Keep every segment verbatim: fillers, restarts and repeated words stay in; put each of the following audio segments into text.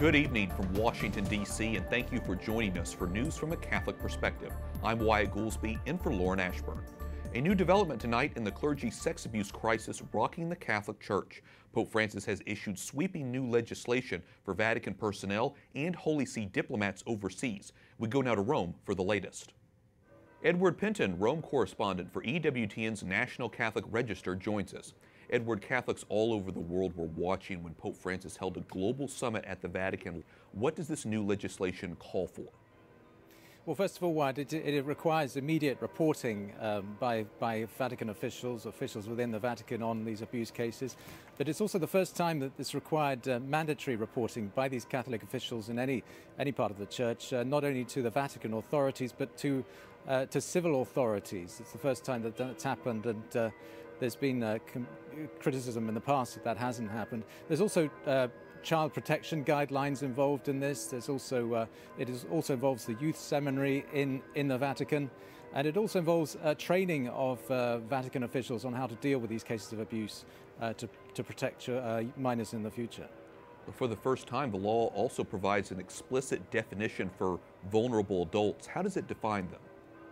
Good evening from Washington, D C, and thank you for joining us for News from a Catholic Perspective. I'm Wyatt Goolsby, in for Lauren Ashburn. A new development tonight in the clergy sex abuse crisis rocking the Catholic Church. Pope Francis has issued sweeping new legislation for Vatican personnel and Holy See diplomats overseas. We go now to Rome for the latest. Edward Pentin, Rome correspondent for E W T N's National Catholic Register, joins us. Edward, Catholics all over the world were watching when Pope Francis held a global summit at the Vatican. What does this new legislation call for? Well, first of all, it, it requires immediate reporting um, by, by Vatican officials, officials within the Vatican on these abuse cases. But it's also the first time that this required uh, mandatory reporting by these Catholic officials in any, any part of the Church, uh, not only to the Vatican authorities, but to, uh, to civil authorities. It's the first time that that's happened, and uh, there's been uh, criticism in the past that that hasn't happened. There's also uh, child protection guidelines involved in this. There's also uh, it is also involves the youth seminary in in the Vatican, and it also involves uh, training of uh, Vatican officials on how to deal with these cases of abuse uh, to to protect uh, minors in the future. For the first time, the law also provides an explicit definition for vulnerable adults. How does it define them?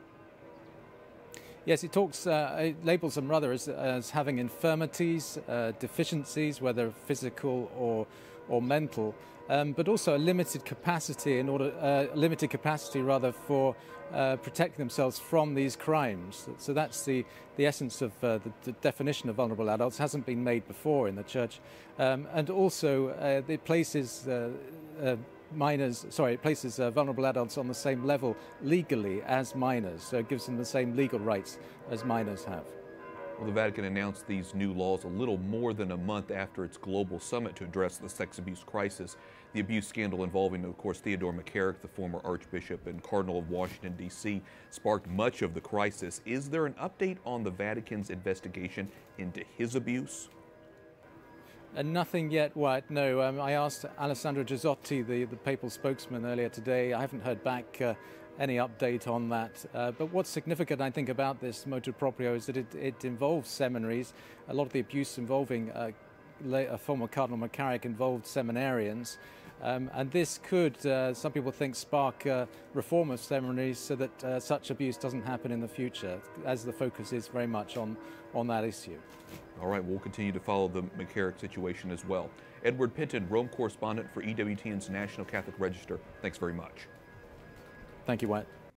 Yes, it talks, uh, it labels them rather as, as having infirmities, uh, deficiencies, whether physical or or mental, um, but also a limited capacity in order, uh, limited capacity rather for uh, protecting themselves from these crimes. So that's the the essence of uh, the, the definition of vulnerable adults. Hasn't been made before in the Church, um, and also uh, it places. Uh, uh, minors, sorry, it places uh, vulnerable adults on the same level legally as minors, so it gives them the same legal rights as minors have. Well, the Vatican announced these new laws a little more than a month after its global summit to address the sex abuse crisis. The abuse scandal involving, of course, Theodore McCarrick, the former Archbishop and Cardinal of Washington, D C, sparked much of the crisis. Is there an update on the Vatican's investigation into his abuse? Uh, nothing yet, Wyatt, no. Um, I asked Alessandro Gisotti, the, the papal spokesman, earlier today. I haven't heard back uh, any update on that. Uh, but what's significant, I think, about this motu proprio is that it, it involves seminaries. A lot of the abuse involving uh, a former Cardinal McCarrick involved seminarians. Um, and this could, uh, some people think, spark uh, reform of seminaries so that uh, such abuse doesn't happen in the future, as the focus is very much on, on that issue. All right, we'll continue to follow the McCarrick situation as well. Edward Pentin, Rome correspondent for E W T N's National Catholic Register, thanks very much. Thank you, Wyatt.